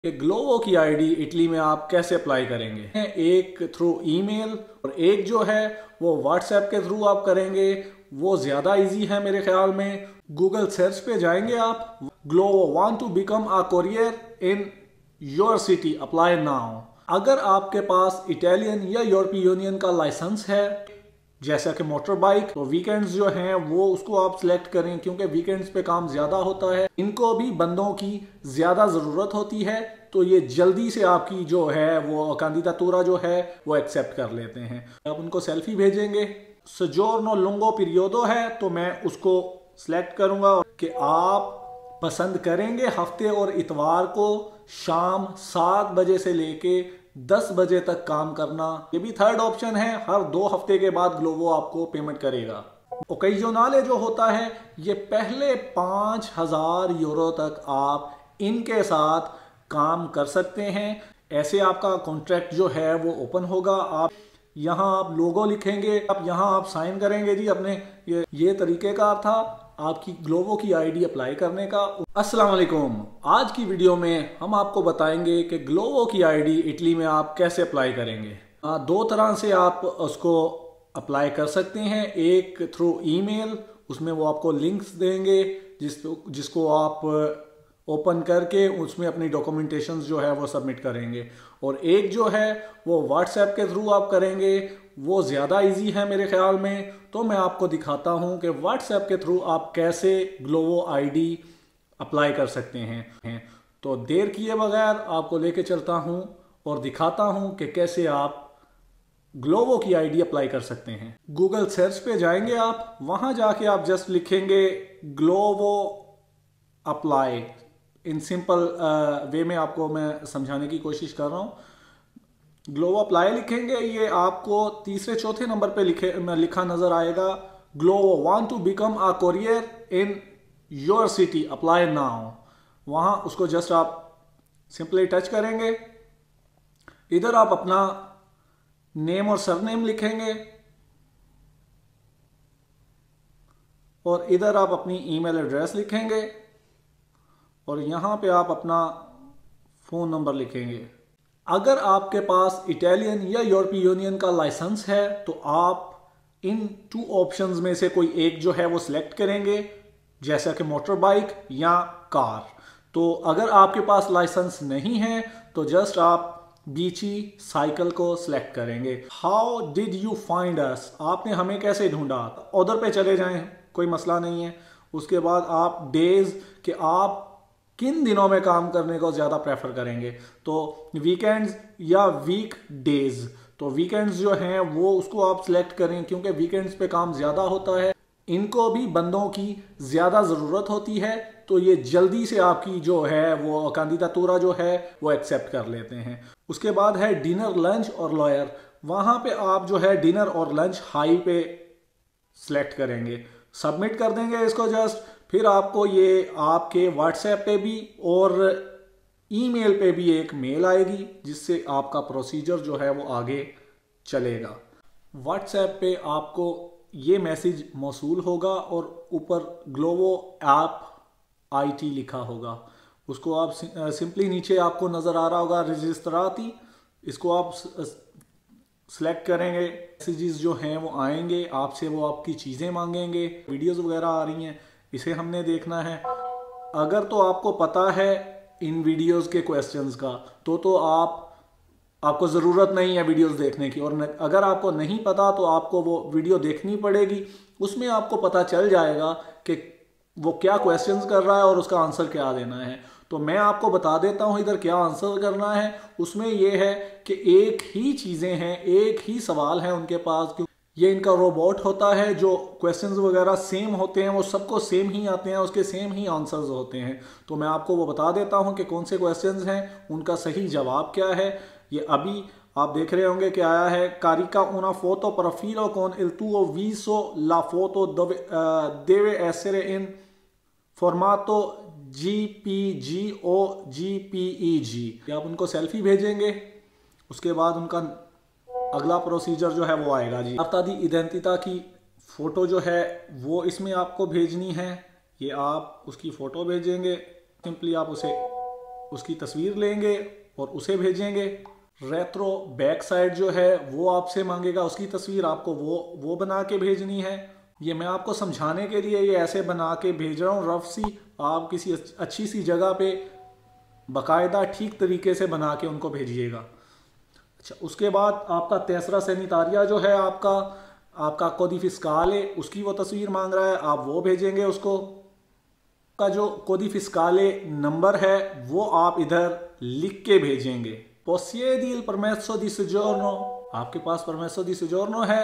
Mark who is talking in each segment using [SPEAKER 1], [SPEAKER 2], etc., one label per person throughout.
[SPEAKER 1] कि ग्लोवो की ID Italy में आप कैसे अप्लाई करेंगे। एक थ्रू ईमेल और एक जो है वो व्हाट्सएप के थ्रू आप करेंगे, वो ज़्यादा इजी है मेरे ख्याल में। गूगल सर्च पे जाएंगे आप, Glovo want to become a courier in your city, apply now. अगर आपके पास इटालियन या यूरोपीय यूनियन का लाइसेंस है जैसा कि मोटर बाइक, तो वीकेंड्स जो हैं वो उसको आप सिलेक्ट करें, क्योंकि वीकेंड्स पे काम ज़्यादा होता है, इनको भी बंदों की ज़्यादा ज़रूरत होती है, तो ये जल्दी से आपकी जो है वो कैंडिडेटूरा जो है वो एक्सेप्ट कर लेते हैं। आप उनको सेल्फी भेजेंगे। सजोर्नो लुंगो पीरियोडो है तो मैं उसको सिलेक्ट करूंगा कि आप पसंद करेंगे हफ्ते और इतवार को शाम 7 बजे से लेके 10 बजे तक काम करना। ये भी थर्ड ऑप्शन है, हर 2 हफ्ते के बाद ग्लोवो आपको पेमेंट करेगा। ओकेजनले जो होता है ये पहले 5,000 यूरो तक आप इनके साथ काम कर सकते हैं। ऐसे आपका कॉन्ट्रैक्ट जो है वो ओपन होगा। आप लोगो लिखेंगे, यहाँ आप साइन करेंगे जी अपने। ये तरीकेकार था आपकी ग्लोवो की आईडी अप्लाई करने का। अस्सलाम वालेकुम। आज की वीडियो में हम आपको बताएंगे कि ग्लोवो की आईडी इटली में आप कैसे अप्लाई करेंगे। 2 तरह से आप उसको अप्लाई कर सकते हैं। एक थ्रू ईमेल, उसमें वो आपको लिंक्स देंगे जिसको आप ओपन करके उसमें अपनी डॉक्यूमेंटेशंस जो है वो सबमिट करेंगे। और एक जो है वो व्हाट्सएप के थ्रू आप करेंगे, वो ज़्यादा इजी है मेरे ख्याल में। तो मैं आपको दिखाता हूँ कि व्हाट्सएप के थ्रू आप कैसे ग्लोवो आईडी अप्लाई कर सकते हैं। तो देर किए बगैर आपको लेके चलता हूँ और दिखाता हूँ कि कैसे आप ग्लोवो की आईडी अप्लाई कर सकते हैं। गूगल सर्च पे जाएंगे आप, वहाँ जाके आप जस्ट लिखेंगे ग्लोवो अप्लाई। इन सिंपल वे में आपको मैं समझाने की कोशिश कर रहा हूँ। ग्लोवो अप्लाई लिखेंगे, ये आपको तीसरे चौथे नंबर पे लिखा नजर आएगा, Glovo want to become a courier in your city, apply now. वहाँ उसको जस्ट आप सिंपली टच करेंगे। इधर आप अपना नेम और सरनेम लिखेंगे और इधर आप अपनी ईमेल एड्रेस लिखेंगे और यहाँ पे आप अपना फ़ोन नंबर लिखेंगे। अगर आपके पास इटालियन या यूरोपीय यूनियन का लाइसेंस है तो आप इन 2 ऑप्शंस में से कोई एक जो है वो सिलेक्ट करेंगे, जैसा कि मोटर बाइक या कार। तो अगर आपके पास लाइसेंस नहीं है तो जस्ट आप बीची साइकिल को सिलेक्ट करेंगे। How did you find us, आपने हमें कैसे ढूंढा। उधर पे चले जाएं, कोई मसला नहीं है। उसके बाद आप डेज कि आप किन दिनों में काम करने को ज़्यादा प्रेफर करेंगे, तो वीकेंड्स या वीक डेज। तो वीकेंड्स जो हैं वो उसको आप सिलेक्ट करें, क्योंकि वीकेंड्स पे काम ज़्यादा होता है, इनको भी बंदों की ज़्यादा ज़रूरत होती है, तो ये जल्दी से आपकी जो है वो कैंडिडेटूरा जो है वो एक्सेप्ट कर लेते हैं। उसके बाद है डिनर, लंच और लॉयर। वहाँ पे आप जो है डिनर और लंच हाई पे सिलेक्ट करेंगे, सबमिट कर देंगे इसको जस्ट। फिर आपको ये आपके व्हाट्सएप पे भी और ईमेल पे भी एक मेल आएगी जिससे आपका प्रोसीजर जो है वो आगे चलेगा। व्हाट्सएप पे आपको ये मैसेज मौसूल होगा और ऊपर ग्लोवो ऐप आईटी लिखा होगा। उसको आप सिंपली नीचे आपको नज़र आ रहा होगा रजिस्ट्राती, इसको आप सिलेक्ट करेंगे। मैसेजेस जो हैं वो आएंगे आपसे, वो आपकी चीज़ें मांगेंगे, वीडियोस वगैरह आ रही हैं, इसे हमने देखना है। अगर तो आपको पता है इन वीडियोस के क्वेश्चंस का तो आपको ज़रूरत नहीं है वीडियोस देखने की। और अगर आपको नहीं पता तो आपको वो वीडियो देखनी पड़ेगी, उसमें आपको पता चल जाएगा कि वो क्या क्वेश्चंस कर रहा है और उसका आंसर क्या देना है। तो मैं आपको बता देता हूँ इधर क्या आंसर करना है। उसमें यह है कि एक ही चीज़ें हैं, एक ही सवाल है उनके पास, क्योंकि ये इनका रोबोट होता है। जो क्वेश्चंस वगैरह सेम होते हैं वो सबको सेम ही आते हैं, उसके सेम ही आंसर्स होते हैं। तो मैं आपको वो बता देता हूँ कि कौन से क्वेश्चंस हैं, उनका सही जवाब क्या है। ये अभी आप देख रहे होंगे कि आया है, कारिका una foto profilo con il tuo viso, la foto deve essere in formato JPG o JPEG। आप उनको सेल्फी भेजेंगे, उसके बाद उनका अगला प्रोसीजर जो है वो आएगा जी। दी इडेंटिता की फ़ोटो जो है वो इसमें आपको भेजनी है। ये आप उसकी फ़ोटो भेजेंगे, सिंपली आप उसे उसकी तस्वीर लेंगे और उसे भेजेंगे। रेट्रो बैक साइड जो है वो आपसे मांगेगा, उसकी तस्वीर आपको वो बना के भेजनी है। ये मैं आपको समझाने के लिए ये ऐसे बना के भेज रहा हूँ रफ सी, आप किसी अच्छी सी जगह पे बाकायदा ठीक तरीके से बना के उनको भेजिएगा। अच्छा, उसके बाद आपका तेसरा सैनिटारिया जो है आपका कोडी फिस्काल है, उसकी वो तस्वीर मांग रहा है, आप वो भेजेंगे उसको। का जो कोडी फिस्काले नंबर है वो आप इधर लिख के भेजेंगे। Possiedi il permesso di soggiorno, आपके पास परमेसो दी सोजोर्नो है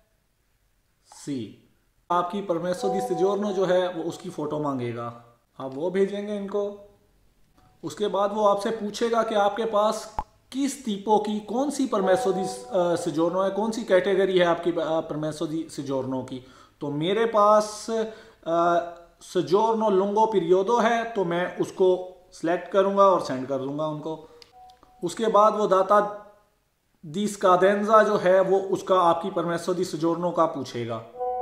[SPEAKER 1] सी, आपकी परमेसो दी सोजोर्नो जो है वो उसकी फ़ोटो मांगेगा, आप वो भेजेंगे इनको। उसके बाद वो आपसे पूछेगा कि आपके पास किस tipo की कौन सी परमेसो दी सोजोर्नो है, कौन सी कैटेगरी है आपकी परमेसो दी सोजोर्नो की। तो मेरे पास सोजोर्नो लुंगो पीरियोडो है, तो मैं उसको सिलेक्ट करूंगा और सेंड कर दूंगा उनको। उसके बाद वो दाता दी स्कादेंजा जो है वो उसका आपकी परमेसो दी सोजोर्नो का पूछेगा,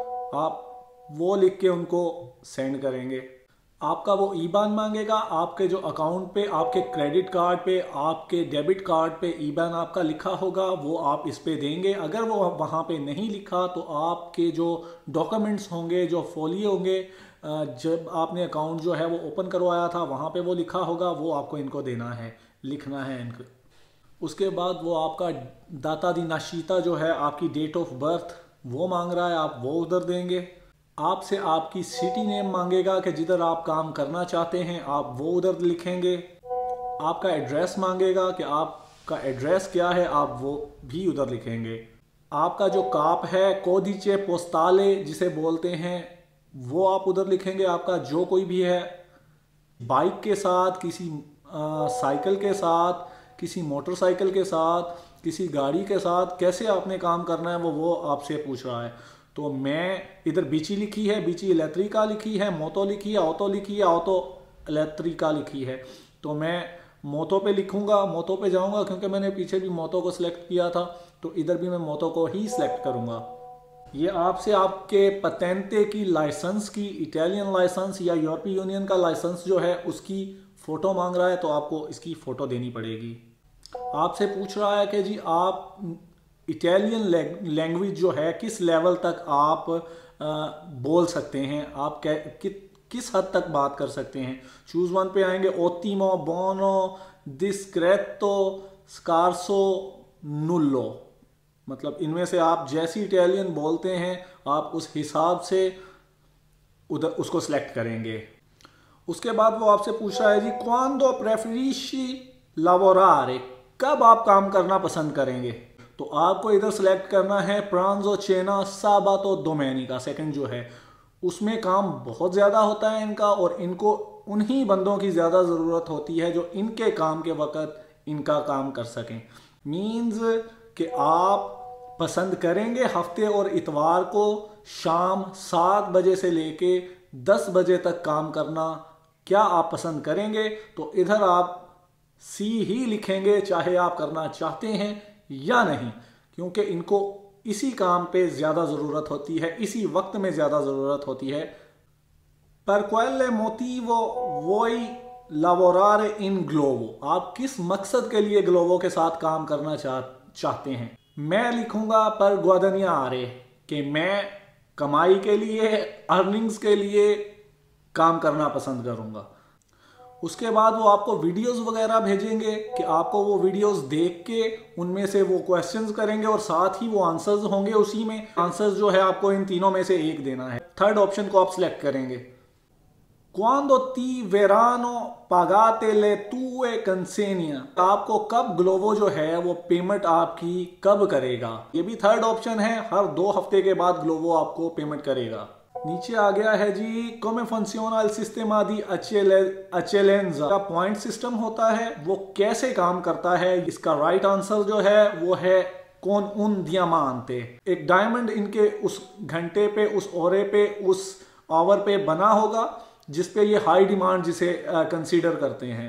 [SPEAKER 1] आप वो लिख के उनको सेंड करेंगे। आपका वो ईबान मांगेगा, आपके जो अकाउंट पे, आपके क्रेडिट कार्ड पे, आपके डेबिट कार्ड पे ईबान आपका लिखा होगा, वो आप इस पे देंगे। अगर वो वहाँ पे नहीं लिखा तो आपके जो डॉक्यूमेंट्स होंगे, जो फोलियो होंगे, जब आपने अकाउंट जो है वो ओपन करवाया था वहाँ पे वो लिखा होगा, वो आपको इनको देना है, लिखना है इनको। उसके बाद वो आपका दाता दी नाशीता जो है, आपकी डेट ऑफ बर्थ वो मांग रहा है, आप वो उधर देंगे। आपसे आपकी सिटी नेम मांगेगा कि जिधर आप काम करना चाहते हैं, आप वो उधर लिखेंगे। आपका एड्रेस मांगेगा कि आपका एड्रेस क्या है, आप वो भी उधर लिखेंगे। आपका जो काप है, कोदिचे पोस्ताले जिसे बोलते हैं, वो आप उधर लिखेंगे। आपका जो कोई भी है, बाइक के साथ, किसी साइकिल के साथ, किसी मोटरसाइकिल के साथ, किसी गाड़ी के साथ कैसे आपने काम करना है वो आपसे पूछ रहा है। तो मैं इधर बीची लिखी है, बीची इलेक्ट्रिका लिखी है, मोतो लिखी है, ऑटो लिखी है, ऑटो इलेक्ट्रिका लिखी है। तो मैं मोतो पे लिखूंगा, मोतो पे जाऊंगा, क्योंकि मैंने पीछे भी मोतो को सिलेक्ट किया था, तो इधर भी मैं मोतो को ही सिलेक्ट करूंगा। ये आपसे आपके पतेंते की लाइसेंस की, इटालियन लाइसेंस या यूरोपीय यूनियन का लाइसेंस जो है उसकी फ़ोटो मांग रहा है, तो आपको इसकी फ़ोटो देनी पड़ेगी। आपसे पूछ रहा है कि जी आप इटालियन लैंग्वेज जो है किस लेवल तक आप बोल सकते हैं, आप किस हद तक बात कर सकते हैं। चूज वन पे आएंगे, ओतिमो, बोनो, डिस्क्रेतो, स्कारसो, नुल्लो, मतलब इनमें से आप जैसी इटालियन बोलते हैं आप उस हिसाब से उधर उसको सिलेक्ट करेंगे। उसके बाद वो आपसे पूछ रहा है जी क्वांडो प्रेफरिशी लावोरारे, कब आप काम करना पसंद करेंगे। तो आपको इधर सेलेक्ट करना है प्रांजो चेना साबातो डोमेनिका, सेकंड जो है उसमें काम बहुत ज़्यादा होता है इनका, और इनको उन्हीं बंदों की ज़्यादा ज़रूरत होती है जो इनके काम के वक़्त इनका काम कर सकें। मीन्स कि आप पसंद करेंगे हफ्ते और इतवार को शाम 7 बजे से लेके 10 बजे तक काम करना, क्या आप पसंद करेंगे। तो इधर आप सी ही लिखेंगे, चाहे आप करना चाहते हैं या नहीं, क्योंकि इनको इसी काम पे ज़्यादा ज़रूरत होती है, इसी वक्त में ज़्यादा ज़रूरत होती है। पर क्वेले मोटिवो वोई लावोरारे इन ग्लोवो, आप किस मकसद के लिए ग्लोवो के साथ काम करना चाहते हैं। मैं लिखूंगा पर ग्वादनिया आ रहे कि मैं कमाई के लिए, अर्निंग्स के लिए काम करना पसंद करूंगा। उसके बाद वो आपको वीडियोस वगैरह भेजेंगे कि आपको वो वीडियोस देख के उनमें से वो क्वेश्चंस करेंगे और साथ ही वो आंसर्स होंगे। उसी में आंसर्स जो है आपको इन तीनों में से एक देना है। थर्ड ऑप्शन को आप सिलेक्ट करेंगे। क्वांडो ती वेरानो पागाते ले तूए कंसेनिया, आपको कब ग्लोवो जो है वो पेमेंट आपकी कब करेगा। ये भी थर्ड ऑप्शन है, हर 2 हफ्ते के बाद ग्लोवो आपको पेमेंट करेगा। नीचे आ गया है जी come funciona il sistema di accoglienza का पॉइंट सिस्टम होता है, वो कैसे काम करता है। इसका राइट आंसर जो है वो है कौन उन diamante, एक डायमंड इनके उस घंटे पे, उस ओरे पे, उस आवर पे बना होगा जिसपे ये हाई डिमांड जिसे कंसीडर करते हैं।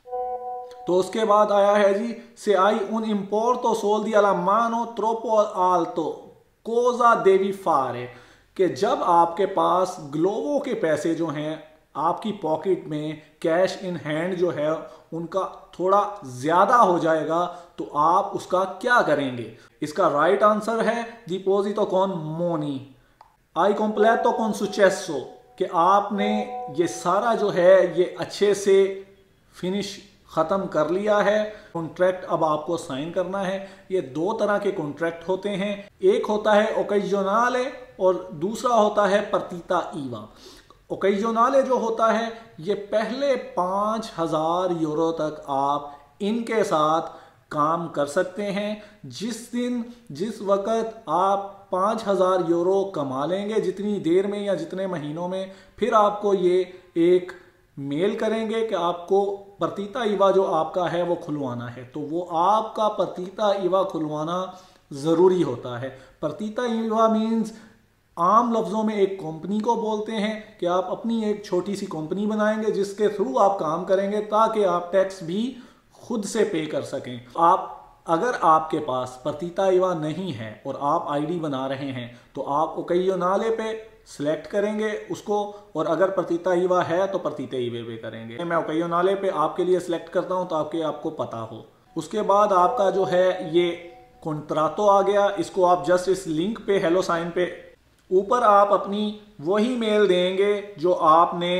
[SPEAKER 1] तो उसके बाद आया है जी से आई उन importo soldi alla mano troppo alto cosa devi fare, कि जब आपके पास ग्लोवो के पैसे जो हैं आपकी पॉकेट में कैश इन हैंड जो है उनका थोड़ा ज़्यादा हो जाएगा, तो आप उसका क्या करेंगे? इसका राइट आंसर है डिपोजिटो कॉन मोनी। आई कॉम्प्लेटो कॉन सुचेसो, कि आपने ये सारा जो है ये अच्छे से फिनिश ख़त्म कर लिया है। कॉन्ट्रैक्ट अब आपको साइन करना है। ये दो तरह के कॉन्ट्रैक्ट होते हैं, एक होता है ओकेजनले और दूसरा होता है पार्टिता IVA। ओकेजनले जो होता है ये पहले 5,000 यूरो तक आप इनके साथ काम कर सकते हैं। जिस वक्त आप 5,000 यूरो कमा लेंगे, जितनी देर में या जितने महीनों में, फिर आपको ये एक मेल करेंगे कि आपको पार्टिता IVA जो आपका है वो खुलवाना है। तो वो आपका पार्टिता IVA खुलवाना ज़रूरी होता है। पार्टिता IVA मीन्स आम लफ्ज़ों में एक कंपनी को बोलते हैं कि आप अपनी एक छोटी सी कंपनी बनाएंगे जिसके थ्रू आप काम करेंगे ताकि आप टैक्स भी खुद से पे कर सकें। अगर आपके पास पार्टिता IVA नहीं है और आप आईडी बना रहे हैं तो आप ओकेजनले पे सिलेक्ट करेंगे उसको, और अगर पार्टिता IVA है तो पार्टिता IVA पे करेंगे। मैं ओकेजनले पे आपके लिए सिलेक्ट करता हूं ताकि आपको पता हो। उसके बाद आपका जो है ये कॉन्ट्रातो आ गया। इसको आप जस्ट इस लिंक पे हेलो साइन पे ऊपर आप अपनी वही मेल देंगे जो आपने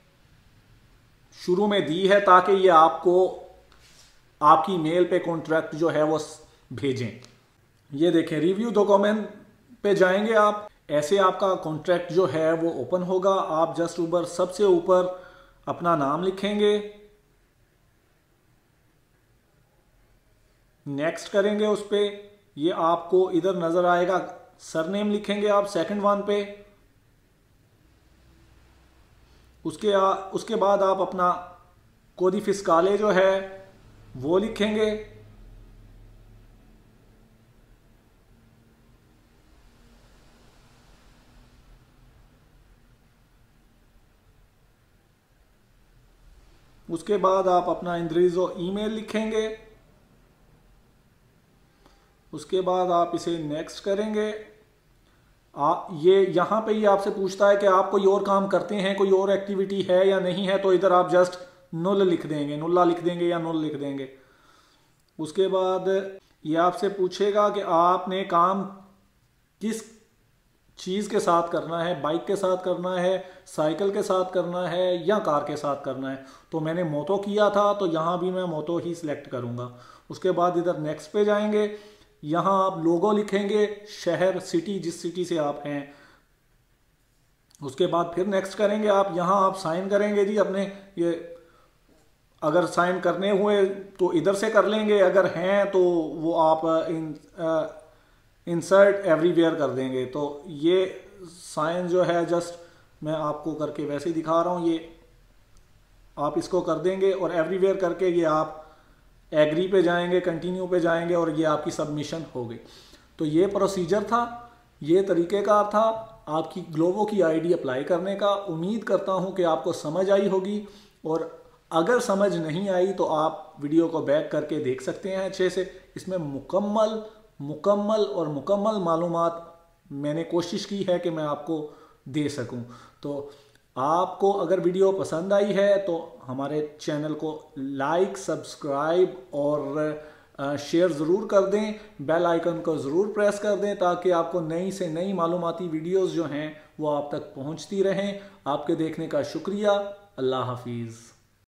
[SPEAKER 1] शुरू में दी है ताकि ये आपको आपकी मेल पे कॉन्ट्रैक्ट जो है वो भेजें। ये देखें, रिव्यू डॉक्यूमेंट पे जाएंगे आप, ऐसे आपका कॉन्ट्रैक्ट जो है वो ओपन होगा। आप जस्ट ऊपर सबसे ऊपर अपना नाम लिखेंगे, नेक्स्ट करेंगे उस पे, ये आपको इधर नजर आएगा, सरनेम लिखेंगे आप सेकंड वन पे। उसके बाद आप अपना कोडी फिस्काले जो है वो लिखेंगे। उसके बाद आप अपना इंद्रिजो ईमेल लिखेंगे। उसके बाद आप इसे नेक्स्ट करेंगे। ये यहाँ पे ही आपसे पूछता है कि आप कोई और काम करते हैं, कोई और एक्टिविटी है या नहीं है, तो इधर आप जस्ट नुल लिख देंगे, नुल्ला लिख देंगे या नुल लिख देंगे। उसके बाद ये आपसे पूछेगा कि आपने काम किस चीज़ के साथ करना है, बाइक के साथ करना है, साइकिल के साथ करना है या कार के साथ करना है। तो मैंने मोटो किया था तो यहाँ भी मैं मोटो ही सिलेक्ट करूँगा। उसके बाद इधर नेक्स्ट पे जाएंगे, यहाँ आप लोगो लिखेंगे, शहर, सिटी, जिस सिटी से आप हैं। उसके बाद फिर नेक्स्ट करेंगे आप, यहाँ आप साइन करेंगे जी अपने, ये अगर साइन करने हुए तो इधर से कर लेंगे, अगर हैं तो वो आप इंसर्ट एवरीवेयर कर देंगे। तो ये साइन जो है जस्ट मैं आपको करके वैसे ही दिखा रहा हूँ, ये आप इसको कर देंगे और एवरीवेयर करके ये आप एग्री पे जाएंगे, कंटिन्यू पे जाएंगे और ये आपकी सबमिशन हो गई। तो ये प्रोसीजर था, ये तरीक़ेकार था आपकी ग्लोबो की आईडी अप्लाई करने का। उम्मीद करता हूँ कि आपको समझ आई होगी, और अगर समझ नहीं आई तो आप वीडियो को बैक करके देख सकते हैं अच्छे से। इसमें मुकम्मल मालूमात मैंने कोशिश की है कि मैं आपको दे सकूं। तो आपको अगर वीडियो पसंद आई है तो हमारे चैनल को लाइक, सब्सक्राइब और शेयर ज़रूर कर दें। बेल आइकन को ज़रूर प्रेस कर दें ताकि आपको नई से नई मालूमाती वीडियोस जो हैं वो आप तक पहुंचती रहें। आपके देखने का शुक्रिया। अल्लाह हाफिज़।